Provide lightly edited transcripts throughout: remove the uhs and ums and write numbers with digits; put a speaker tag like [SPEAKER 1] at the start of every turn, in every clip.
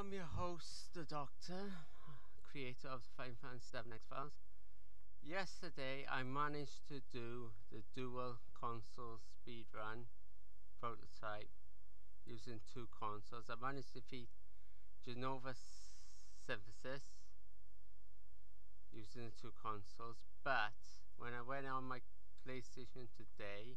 [SPEAKER 1] am your host, the Doctor, creator of Final Fantasy VII X-Files. Yesterday I managed to do the dual console speedrun prototype using two consoles. I managed to defeat Genova Synthesis using the two consoles, but when I went on my PlayStation today,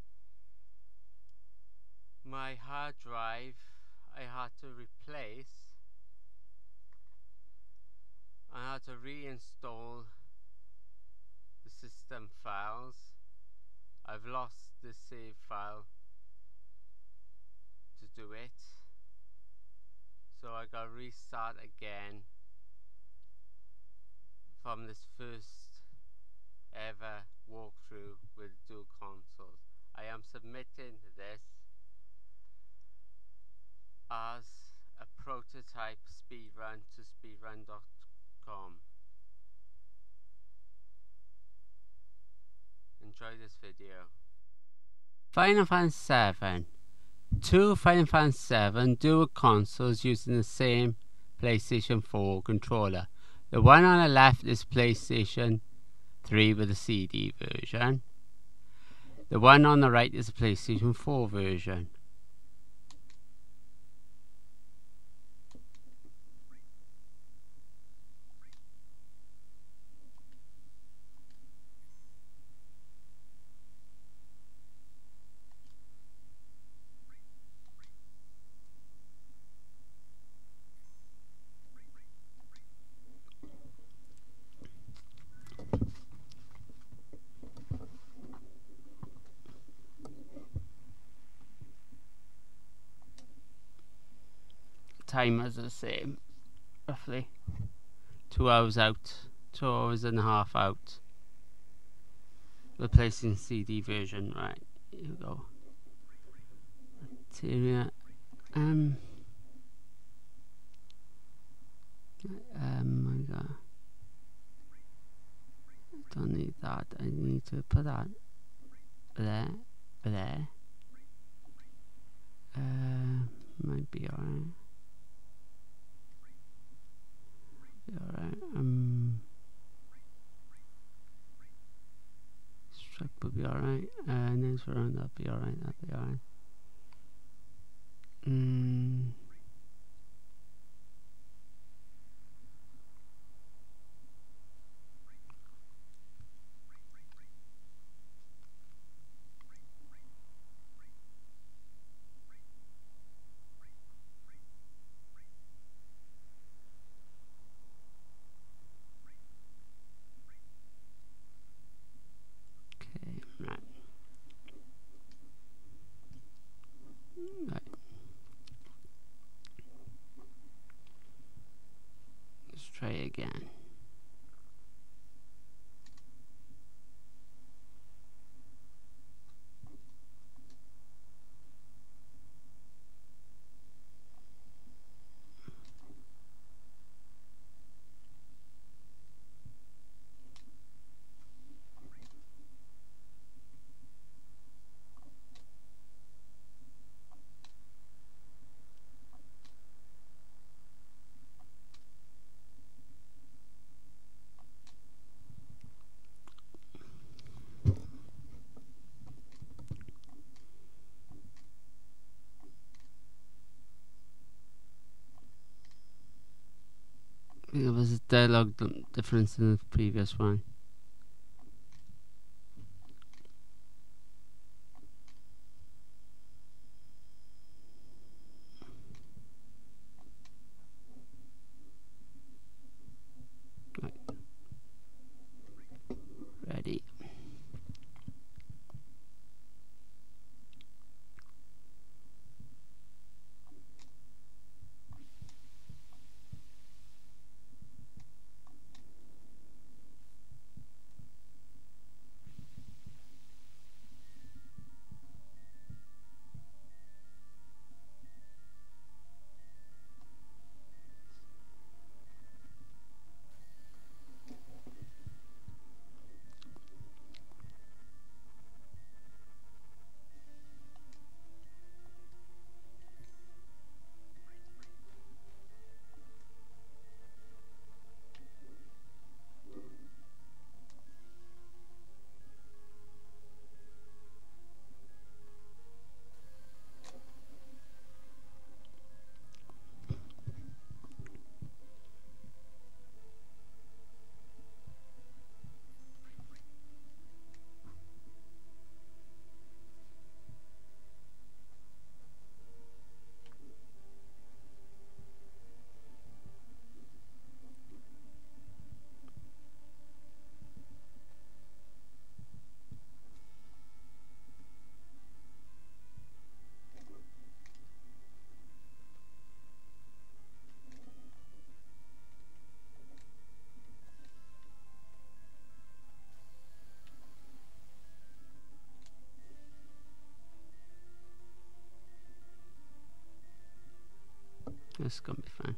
[SPEAKER 1] my hard drive I had to replace. I had to reinstall the system files. I've lost the save file to do it, so I got to restart again from this first ever walkthrough with dual consoles. I am submitting this as a prototype speedrun to speedrun.com. Enjoy this video. Final Fantasy VII. Two Final Fantasy VII dual consoles using the same PlayStation 4 controller. The one on the left is PlayStation 3 with a CD version. The one on the right is a PlayStation 4 version. Timers are the same, roughly 2 hours out, 2 hours and a half out. Replacing CD version. Right, here we go. Material. My God, I don't need that. I need to put that there. Might be alright. Alright, strike would be alright, next round that'd be alright, let's try again. There was a dialogue difference in the previous one. Right. Ready. This is gonna be fun.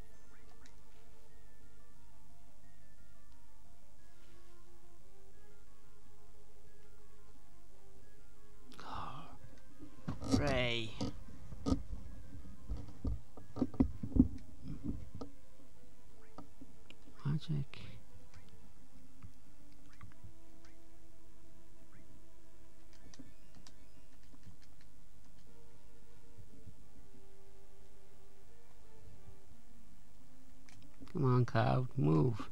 [SPEAKER 1] Ray. Magic. Come on, cloud, move.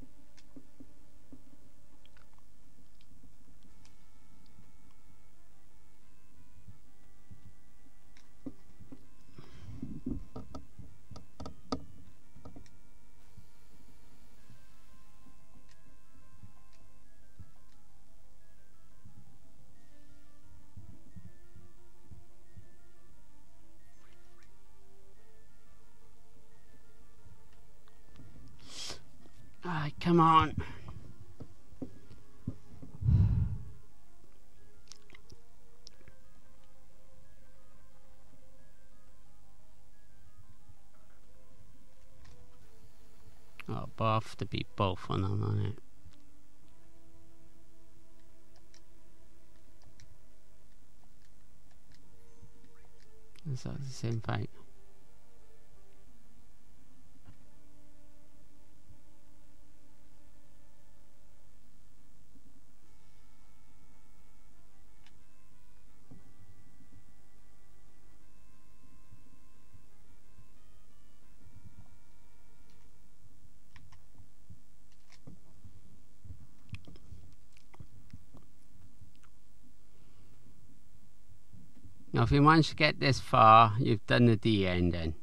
[SPEAKER 1] Alright, come on. Oh, but I have to beat both of them on it. It's like the same fight. Now, if you manage to get this far, you've done the D ending.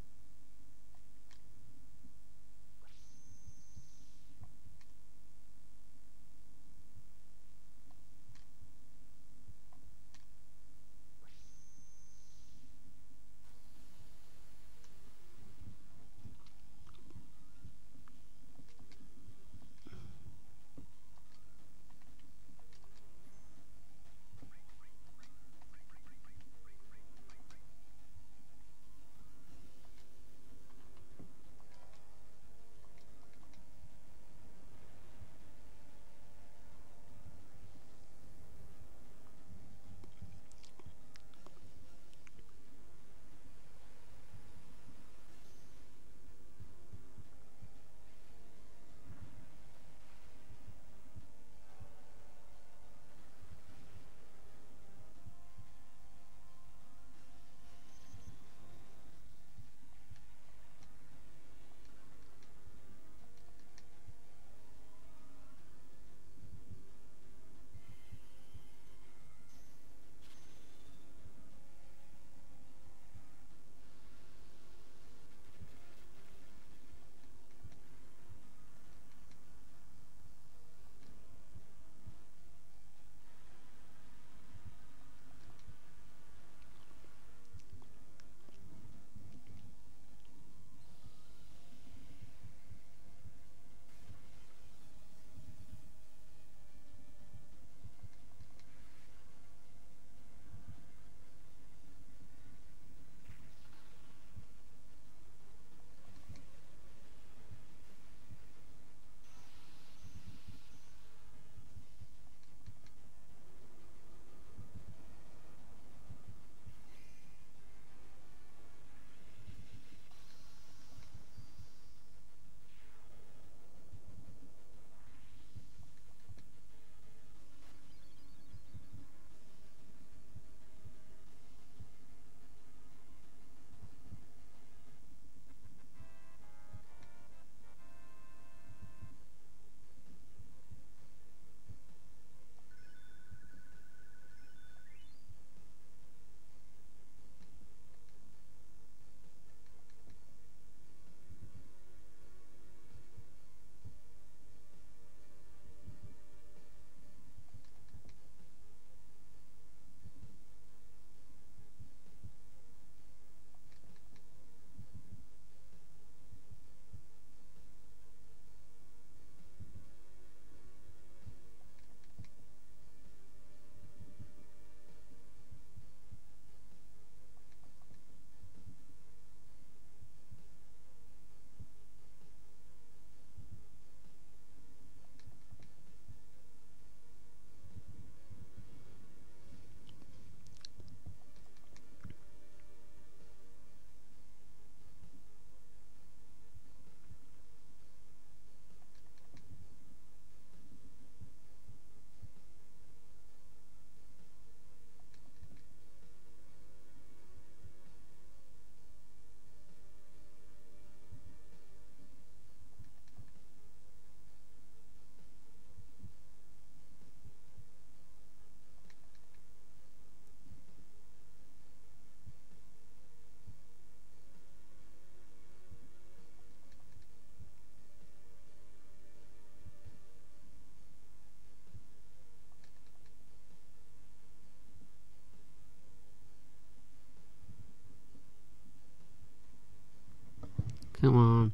[SPEAKER 1] Come on.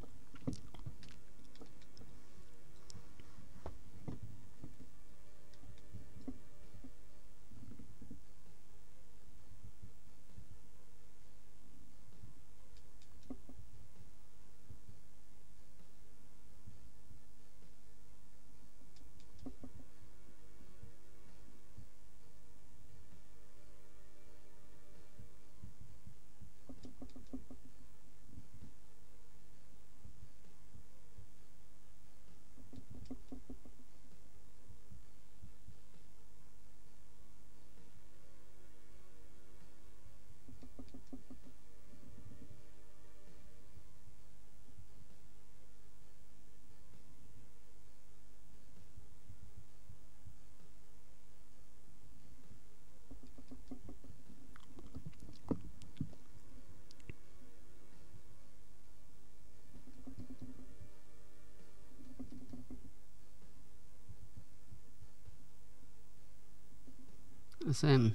[SPEAKER 1] The same.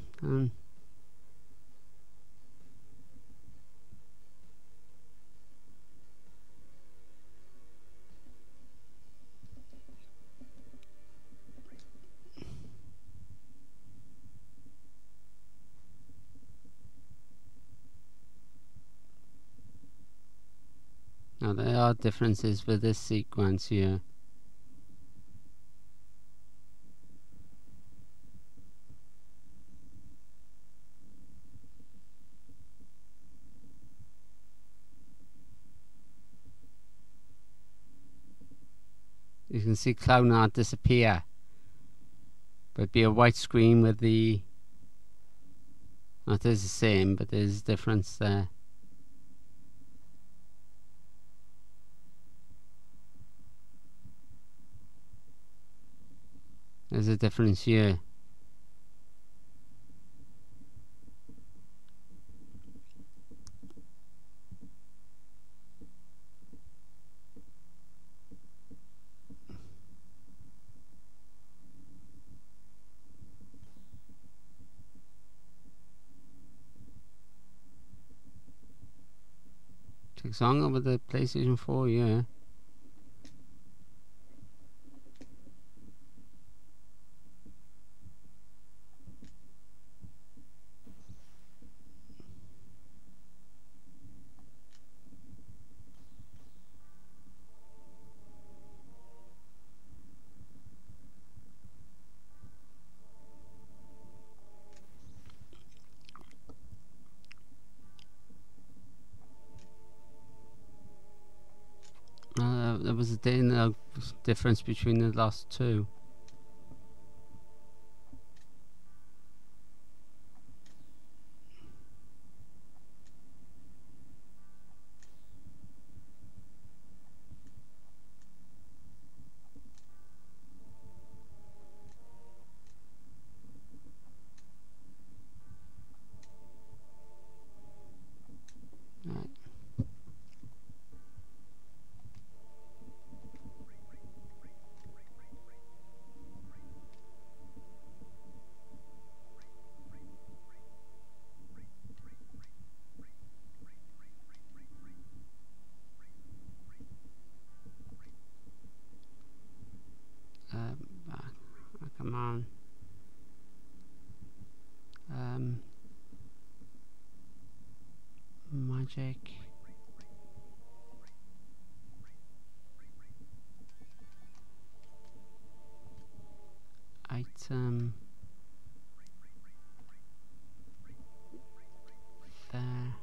[SPEAKER 1] Now there are differences with this sequence here. You can see Cloud Art disappear, but it'd be a white screen with the. It is the same, but there's a difference there. There's a difference here. Takes longer with the PlayStation 4, yeah. There was a difference between the last two. Right. Come on. Magic. Item. There.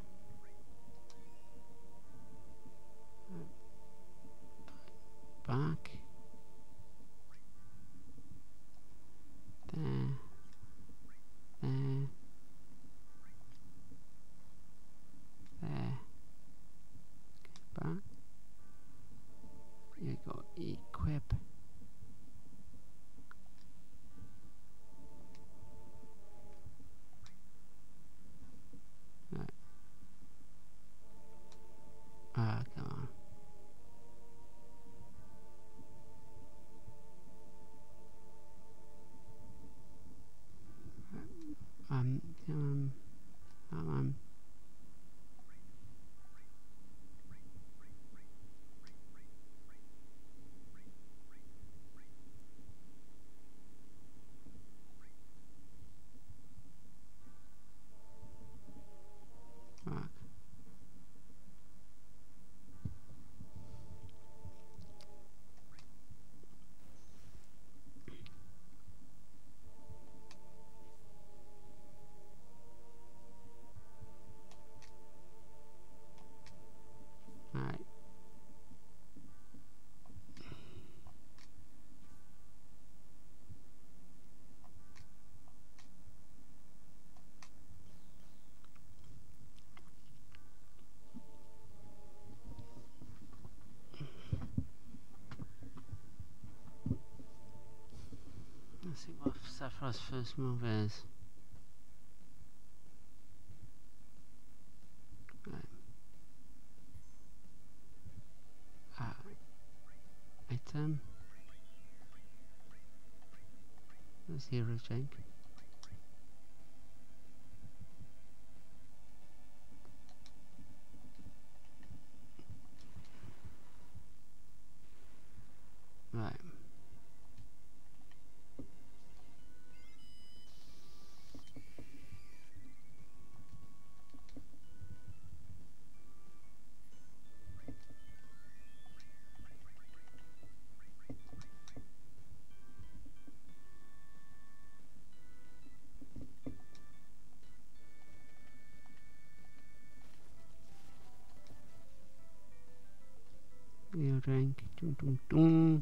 [SPEAKER 1] Back. There. There. There. Back. You go equip. Right. Come on. Sephiroth's first move is. Right. Item. There's hero drink. Right. Hero drink. Dun, dun, dun.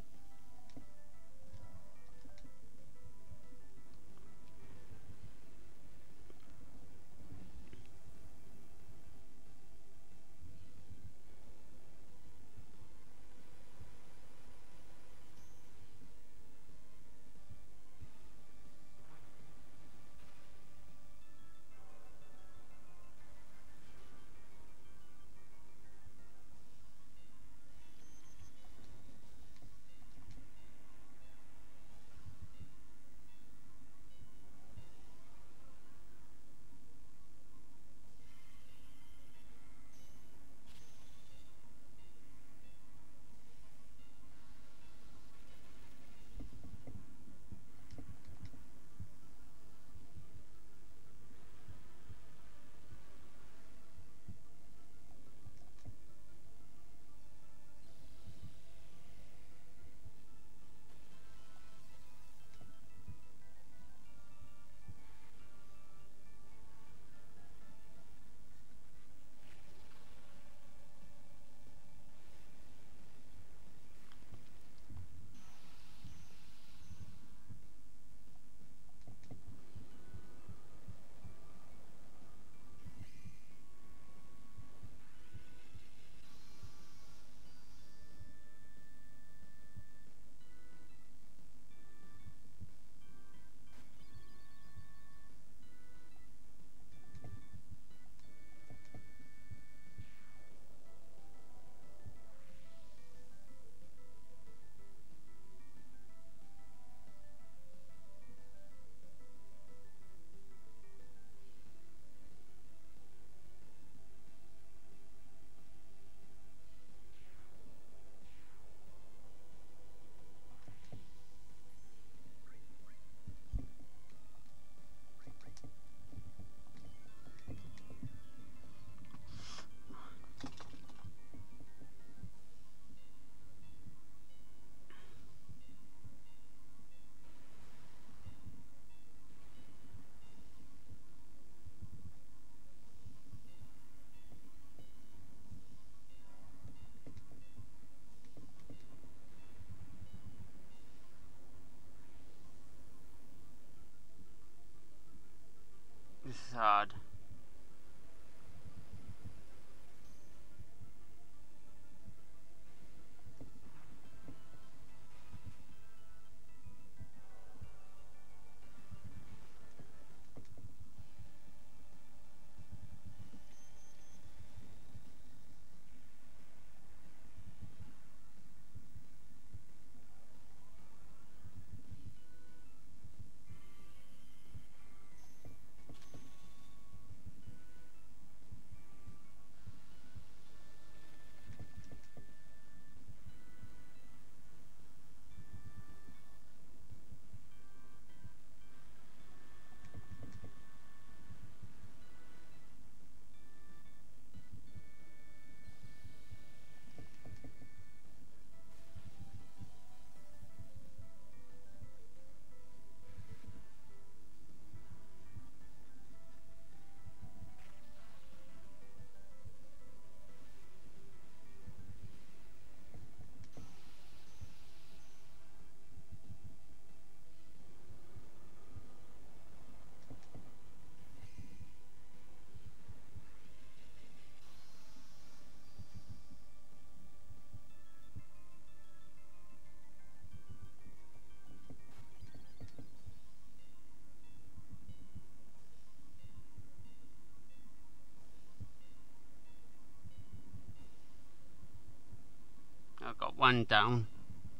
[SPEAKER 1] one down.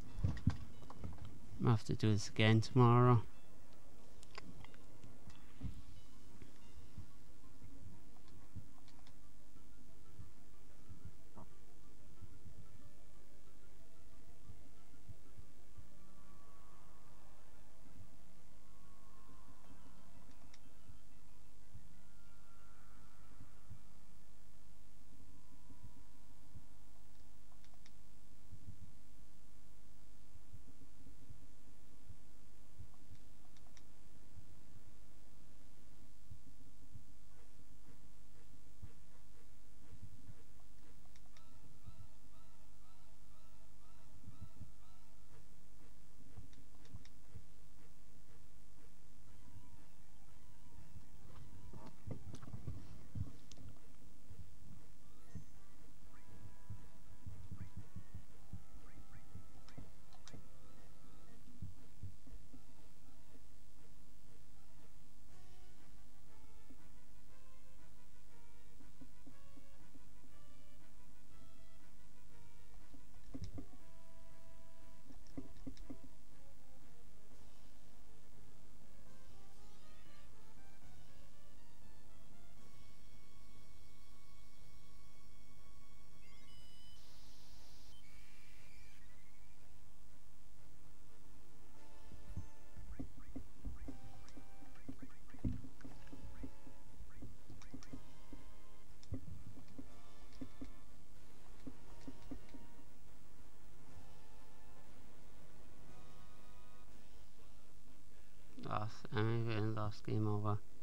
[SPEAKER 1] I'll have to do this again tomorrow. Last game over.